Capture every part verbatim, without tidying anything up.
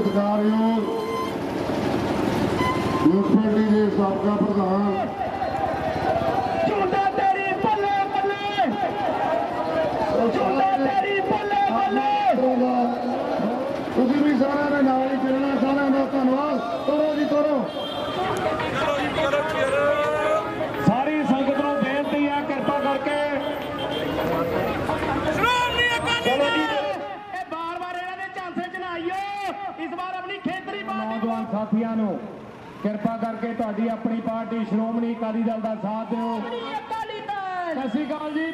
सत्कारयोग municipality के साबका प्रधान तुसीं भी सारे ने नाल ही चलना। सारे का धन्यवाद। करो जी करो। सारी संगत को बेनती है कृपा करके बार बार इन्होंने झांसे च ना आइयो। इस बार अपनी खेतरी नौजवान साथियों को कृपा करके तुहाडी अपनी पार्टी श्रोमणी अकाली दल का साथ दो। सत श्री अकाल जी।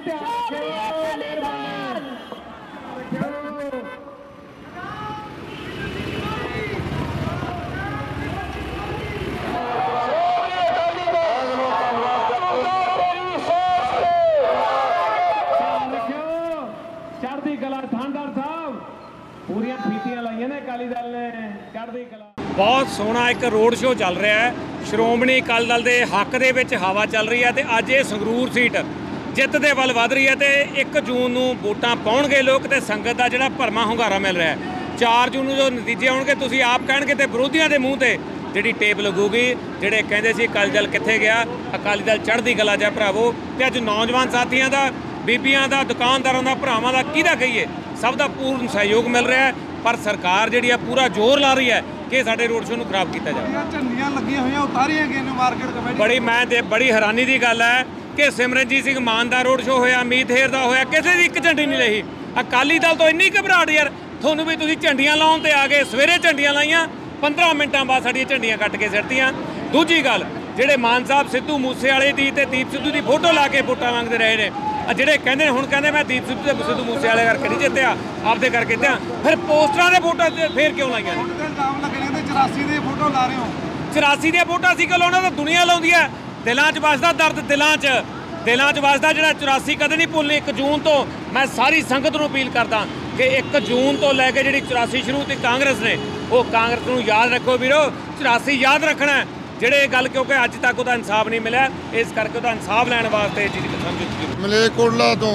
चढ़ती कला थानदार साहब पूरिया फीतियां लाइया ने अकाली दल ने। चढ़ती कला बहुत सोहना एक रोड शो चल रहा है। श्रोमणी अकाली दल के हक दे विच हवा चल रही है तो अज ये संगरूर सीट जित दे वल वध रही है। तो एक जून नूं वोटां पाउणगे लोग तो संगत का जिहड़ा भरमा हुंगारा मिल रहा है। चार जून नूं जो नतीजे आउणगे तुसीं आप कहणगे तो विरोधियों के मूँह ते जिहड़ी टेप लगूगी। जिहड़े कहंदे सी अकाली दल कित्थे गया, अकाली दल चढ़दी कला च भरावो। तो अज नौजवान साथियों का, बीबियां का, दुकानदारों का, भरावां का किहदा कहीए सब का पूर्ण सहयोग मिल रहा है। पर सरकार जिहड़ी है पूरा जोर ला रही है कि साडे रोड शो नूं खराब किया जाए। झंडियां लगियां होईयां उतारियां गईयां मार्केट कमेटी। बड़ी मैं ते बड़ी हैरानी की गल है कि सिमरनजीत सिंह मान का रोड शो होया, मीत हेर का होया, किसी की एक झंडी नहीं लही। अकाली दल तो इन्नी घबराहट यार थोनों भी तुसीं झंडियां लाउण ते आ गए। सवेरे झंडियां लाइयां, पंद्रह मिनटां बाद साडियां झंडियां कट के सिੱਟਤੀਆਂ। दूजी गल ਜਿਹੜੇ मान साहब सिद्धू मूसेवाले दी ते दीप सिद्धू की फोटो ला के वोटां मंगते रहे ने। ਜਿਹੜੇ ਕਹਿੰਦੇ ਹੁਣ ਕਹਿੰਦੇ मैं दीप सिद्धू ਤੇ सिद्धू मूसेवाले करके नहीं जिੱਤਿਆ, आपदे करके जिੱਤਿਆ। फिर पोस्टरां दे फोटो फिर क्यों लाइयां ने? ਇਲਜ਼ਾਮ ਲੱਗੇ ਨੇ ਚੁਰਾਸੀ ਦੇ ਫੋਟੋ ਲਾ ਰਹੇ ਹੋ। चौरासी ਦੀਆਂ ਵੋਟਾਂ ਸੀ ਕਿ ਲਾਉਣਾ ਤਾਂ ਦੁਨੀਆ ਲਾਉਂਦੀ ਹੈ। ਦਿਲਾਂ 'ਚ ਵੱਸਦਾ ਦਰਦ, ਦਿਲਾਂ 'ਚ ਦਿਲਾਂ 'ਚ ਵੱਸਦਾ ਜਿਹੜਾ ਚੁਰਾਸੀ ਕਦੇ ਨਹੀਂ ਭੁੱਲਣੀ। ਇੱਕ ਜੂਨ ਤੋਂ ਮੈਂ ਸਾਰੀ ਸੰਗਤ ਨੂੰ ਅਪੀਲ ਕਰਦਾ ਕਿ ਇੱਕ ਜੂਨ ਤੋਂ ਲੈ ਕੇ ਜਿਹੜੀ ਚੁਰਾਸੀ ਸ਼ੁਰੂ ਤੇ ਕਾਂਗਰਸ ਨੇ ਉਹ ਕਾਂਗਰਸ ਨੂੰ ਯਾਦ ਰੱਖੋ ਵੀਰੋ। ਚੁਰਾਸੀ ਯਾਦ ਰੱਖਣਾ ਜਿਹੜੇ ਗੱਲ ਕਿਉਂਕਿ ਅੱਜ ਤੱਕ ਉਹਦਾ ਇਨਸਾਫ ਨਹੀਂ ਮਿਲਿਆ। ਇਸ ਕਰਕੇ ਉਹਦਾ ਇਨਸਾਫ ਲੈਣ ਵਾਸਤੇ ਇਹ ਚੀਜ਼ ਸਮਝੋ। ਮਲੇਰਕੋਟਲਾ ਤੋਂ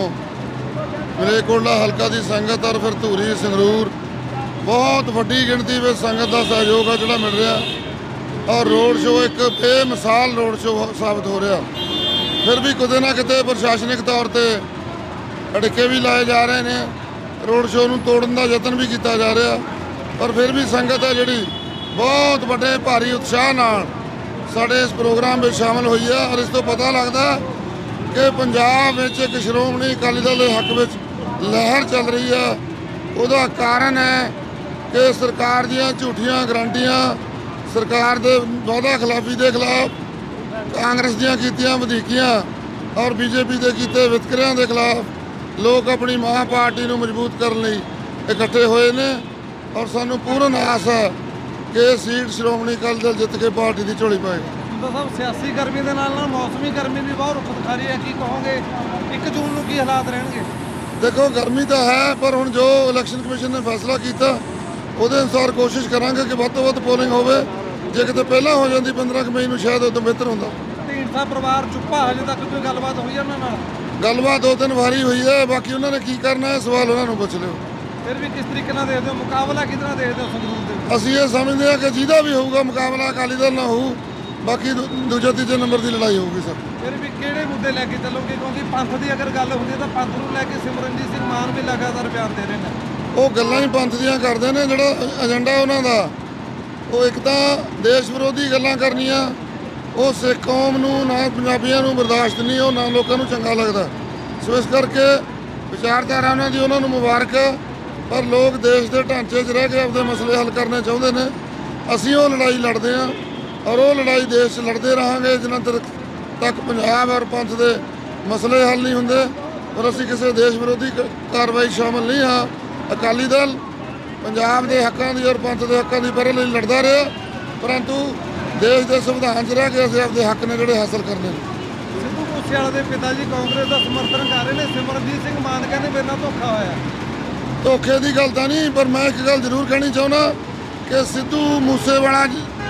ਮਲੇਰਕੋਟਲਾ ਹਲਕਾ ਦੀ ਸੰਗਤ ਔਰ ਫਿਰ ਧੂਰੀ ਸੰਗਰੂਰ ਬਹੁਤ ਵੱਡੀ ਗਿਣਤੀ ਵਿੱਚ ਸੰਗਤ ਦਾ ਸਹਿਯੋਗ ਆ ਜਿਹੜਾ ਮਿਲ ਰਿਹਾ। ਔਰ ਰੋਡ ਸ਼ੋਅ ਇੱਕ ਬੇਮਿਸਾਲ ਰੋਡ ਸ਼ੋਅ ਸਾਬਤ ਹੋ ਰਿਹਾ। ਫਿਰ ਵੀ ਕਿਤੇ ਨਾ ਕਿਤੇ ਪ੍ਰਸ਼ਾਸਨਿਕ ਤੌਰ ਤੇ ਅੜਕੇ ਵੀ ਲਾਏ ਜਾ ਰਹੇ ਨੇ। ਰੋਡ ਸ਼ੋਅ ਨੂੰ ਤੋੜਨ ਦਾ ਯਤਨ ਵੀ ਕੀਤਾ ਜਾ ਰਿਹਾ। ਪਰ ਫਿਰ ਵੀ ਸੰਗਤ ਹੈ ਜਿਹੜੀ ਬਹੁਤ ਵੱਡੇ ਭਾਰੀ ਉਤਸ਼ਾਹ ਨਾਲ ਸਾਡੇ ਇਸ ਪ੍ਰੋਗਰਾਮ ਵਿੱਚ ਸ਼ਾਮਲ ਹੋਈ ਹੈ। ਔਰ ਇਸ ਤੋਂ ਪਤਾ ਲੱਗਦਾ ਕਿ ਪੰਜਾਬ ਵਿੱਚ ਇੱਕ ਸ਼੍ਰੋਮਣੀ ਅਕਾਲੀ ਦਲ ਦੇ ਹੱਕ ਵਿੱਚ ਲਹਿਰ ਚੱਲ ਰਹੀ ਹੈ। ਉਹਦਾ ਕਾਰਨ ਹੈ ਕਿ ਸਰਕਾਰ ਦੀਆਂ ਝੂਠੀਆਂ ਗਰੰਟੀਆਂ, ਸਰਕਾਰ ਦੇ ਵਾਅਦਾ ਖਿਲਾਫੀ ਦੇ ਖਿਲਾਫ, ਕਾਂਗਰਸ ਦੀਆਂ ਕੀਤੀਆਂ ਵਧੀਕੀਆਂ ਔਰ ਬੀਜੇਪੀ ਦੇ ਕੀਤੇ ਵਿਤਕਰਿਆਂ ਦੇ ਖਿਲਾਫ ਲੋਕ ਆਪਣੀ ਮਹਾਂ ਪਾਰਟੀ ਨੂੰ ਮਜ਼ਬੂਤ ਕਰਨ ਲਈ ਇਕੱਠੇ ਹੋਏ ਨੇ। ਔਰ ਸਾਨੂੰ ਪੂਰਨ ਆਸ ਹੈ ਕਿ ਇਹ ਸੀਟ ਸ਼੍ਰੋਮਣੀ ਅਕਾਲੀ ਦਲ ਜਿੱਤ ਕੇ ਪਾਰਟੀ ਦੀ ਝੋਲੀ ਪਾਏਗਾ। ਸਾਹਿਬ ਸਿਆਸੀ ਗਰਮੀ ਦੇ ਨਾਲ ਨਾਲ ਮੌਸਮੀ ਗਰਮੀ ਵੀ ਬਹੁਤ ਰੁੱਖ ਦਿਖਾ ਰਹੀ ਹੈ। ਕੀ ਕਹੋਗੇ ਇੱਕ ਜੂਨ ਨੂੰ ਕੀ ਹਾਲਾਤ ਰਹਿਣਗੇ? ਦੇਖੋ ਗਰਮੀ ਤਾਂ ਹੈ, ਪਰ ਹੁਣ ਜੋ ਇਲੈਕਸ਼ਨ ਕਮਿਸ਼ਨ ਨੇ ਫੈਸਲਾ ਕੀਤਾ ਉਹਦੇ ਅਨੁਸਾਰ ਕੋਸ਼ਿਸ਼ ਕਰਾਂਗੇ ਕਿ ਵੱਧ ਤੋਂ ਵੱਧ ਪੋਲਿੰਗ ਹੋਵੇ। ਜੇ ਕਿਤੇ ਪਹਿਲਾਂ ਹੋ ਜਾਂਦੀ ਪੰਦਰਾਂ ਮਈ ਨੂੰ ਸ਼ਾਇਦ ਉਦੋਂ ਬਿਹਤਰ ਹੁੰਦਾ। ਢੀਂਡਸਾ ਪਰਿਵਾਰ ਚੁੱਪਾ, ਹਜੇ ਤੱਕ ਕੋਈ ਗੱਲਬਾਤ ਹੋਈ ਹੈ ਉਹਨਾਂ ਨਾਲ? ਗੱਲਬਾਤ ਦੋ ਤਿੰਨ ਵਾਰੀ ਹੋਈ ਹੈ, ਬਾਕੀ ਉਹਨਾਂ ਨੇ ਕੀ ਕਰਨਾ ਹੈ ਸਵਾਲ ਉਹਨਾਂ ਨੂੰ ਪੁੱਛ ਲਿਓ। ਫਿਰ ਵੀ ਕਿਸ ਤਰੀਕੇ ਨਾਲ ਦੇਖਦੇ ਹੋ ਮੁਕਾਬਲਾ, ਕਿਸ ਤਰ੍ਹਾਂ ਦੇਖਦੇ ਹੋ ਸੰਗਰੂਰ ਦੇ? ਅਸੀਂ ਇਹ ਸਮਝਦੇ ਹਾਂ ਕਿ ਜਿਹਦਾ ਵੀ ਹੋਊਗਾ ਮੁਕਾਬਲਾ ਅਕਾਲੀ ਦਲ ਨਾਲ ਹੋਊ, ਬਾਕੀ ਦੂਜੇ ਤੀਜੇ ਨੰਬਰ ਦੀ ਲੜਾਈ ਹੋਊਗੀ ਸਰ। ਫਿਰ ਵੀ ਕਿਹੜੇ ਮੁੱਦੇ ਲੈ ਕੇ ਚੱਲੋਗੇ? ਕਿਉਂਕਿ ਪੰਥ ਦੀ ਅਗਰ ਗੱਲ ਹੁੰਦੀ ਤਾਂ ਪੰਥ ਨੂੰ ਲੈ ਕੇ ਸਿਮਰਨਜੀਤ ਸਿੰਘ ਮਾਨ ਵੀ ਲਗਾਤਾਰ ਬਿਆਨ ਦੇ ਰਹੇ ਨੇ। ਉਹ ਗੱਲਾਂ ਹੀ ਪੰਥ ਦੀਆਂ ਕਰਦੇ ਨੇ। ਜਿਹੜਾ ਏਜੰਡਾ ਉਹਨਾਂ ਦਾ ਉਹ ਇੱਕ ਤਾਂ ਦੇਸ਼ ਵਿਰੋਧੀ ਗੱਲਾਂ ਕਰਨੀਆਂ, ਉਹ ਸਿੱਖ ਕੌਮ ਨੂੰ ਨਾ ਪੰਜਾਬੀਆਂ ਨੂੰ ਬਰਦਾਸ਼ਤ ਨਹੀਂ, ਉਹ ਨਾ ਲੋਕਾਂ ਨੂੰ ਚੰਗਾ ਲੱਗਦਾ। ਸੋ ਇਸ ਕਰਕੇ ਵਿਚਾਰਧਾਰਾ ਉਹਨਾਂ ਦੀ ਉਹਨਾਂ ਨੂੰ ਮੁਬਾਰਕ, ਪਰ ਲੋਕ ਦੇਸ਼ ਦੇ ਢਾਂਚੇ 'ਚ ਰਹਿ ਕੇ ਆਪਦੇ ਮਸਲੇ ਹੱਲ ਕਰਨੇ ਚਾਹੁੰਦੇ ਨੇ। ਅਸੀਂ ਉਹ ਲੜਾਈ ਲੜਦੇ ਹਾਂ ਔਰ ਉਹ ਲੜਾਈ ਦੇਸ਼ 'ਚ ਲੜਦੇ ਰਹਾਂਗੇ ਜਿੰਨਾ ਚਿਰ ਤੱਕ ਪੰਜਾਬ ਔਰ ਪੰਥ ਦੇ ਮਸਲੇ ਹੱਲ ਨਹੀਂ ਹੁੰਦੇ। ਪਰ ਅਸੀਂ ਕਿਸੇ ਦੇਸ਼ ਵਿਰੋਧੀ ਕਾਰਵਾਈ ਸ਼ਾਮਲ ਨਹੀਂ ਹਾਂ। ਅਕਾਲੀ ਦਲ ਪੰਜਾਬ ਦੇ ਹੱਕਾਂ ਦੀ ਔਰ ਪੰਥ ਦੇ ਹੱਕਾਂ ਦੀ ਪਰਲ ਲਈ ਲੜਦਾ ਰਿਹਾ, ਪਰੰਤੂ ਦੇਸ਼ ਦੇ ਸੰਵਿਧਾਨ 'ਚ ਰਹਿ ਕੇ ਅਸੀਂ ਆਪਦੇ ਹੱਕ ਨੇ ਜਿਹੜੇ ਹਾਸਲ ਕਰਨੇ ਨੇ। ਸਿੱਧੂ ਮੂਸੇਵਾਲੇ ਦੇ ਪਿਤਾ ਜੀ ਕਾਂਗਰਸ ਦਾ ਸਮਰਥਨ ਕਰ ਰਹੇ ਨੇ। ਸਿਮਰਨਜੀਤ ਸਿੰਘ ਮਾਨ ਕਹਿੰਦੇ ਮੇਰੇ ਨਾਲ ਧੋਖਾ ਹੋਇਆ। ਧੋਖੇ ਦੀ ਗੱਲ ਤਾਂ ਨਹੀਂ, ਪਰ ਮੈਂ ਇੱਕ ਗੱਲ ਜ਼ਰੂਰ ਕਹਿਣੀ ਚਾਹੁੰਦਾ ਕਿ ਸਿੱਧੂ ਮੂਸੇਵਾਲਾ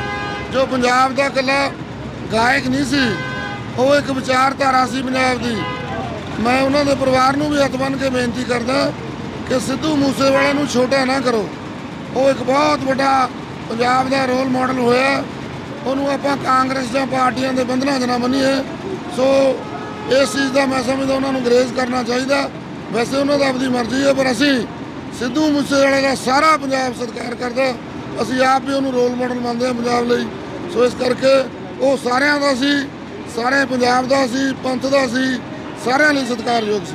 ਜੋ ਪੰਜਾਬ ਦਾ ਇਕੱਲਾ ਗਾਇਕ ਨਹੀਂ ਸੀ, ਉਹ ਇੱਕ ਵਿਚਾਰਧਾਰਾ ਸੀ ਪੰਜਾਬ ਦੀ। ਮੈਂ ਉਹਨਾਂ ਦੇ ਪਰਿਵਾਰ ਨੂੰ ਵੀ ਹੱਥ ਬੰਨ੍ਹ ਕੇ ਬੇਨਤੀ ਕਰਦਾ ਕਿ ਸਿੱਧੂ ਮੂਸੇਵਾਲੇ ਨੂੰ ਛੋਟਾ ਨਾ ਕਰੋ। ਉਹ ਇੱਕ ਬਹੁਤ ਵੱਡਾ ਪੰਜਾਬ ਦਾ ਰੋਲ ਮਾਡਲ ਹੋਇਆ, ਉਹਨੂੰ ਆਪਾਂ ਕਾਂਗਰਸ ਜਾਂ ਪਾਰਟੀਆਂ ਦੇ ਬੰਧਨਾਂ 'ਚ ਨਾ ਮੰਨੀਏ। ਸੋ ਇਸ ਚੀਜ਼ ਦਾ ਮੈਂ ਸਮਝਦਾ ਉਹਨਾਂ ਨੂੰ ਗਰੇਜ਼ ਕਰਨਾ ਚਾਹੀਦਾ। ਵੈਸੇ ਉਹਨਾਂ ਦਾ ਆਪਣੀ ਮਰਜ਼ੀ ਹੈ, ਪਰ ਅਸੀਂ ਸਿੱਧੂ ਮੂਸੇਵਾਲੇ ਦਾ ਸਾਰਾ ਪੰਜਾਬ ਸਤਿਕਾਰ ਕਰਦਾ, ਅਸੀਂ ਆਪ ਵੀ ਉਹਨੂੰ ਰੋਲ ਮਾਡਲ ਮੰਨਦੇ ਹਾਂ ਪੰਜਾਬ ਲਈ। ਸੋ ਇਸ ਕਰਕੇ ਉਹ ਸਾਰਿਆਂ ਦਾ ਸੀ, ਸਾਰੇ ਪੰਜਾਬ ਦਾ ਸੀ, ਪੰਥ ਦਾ ਸੀ, ਸਾਰਿਆਂ ਲਈ ਸਤਿਕਾਰਯੋਗ ਸੀ।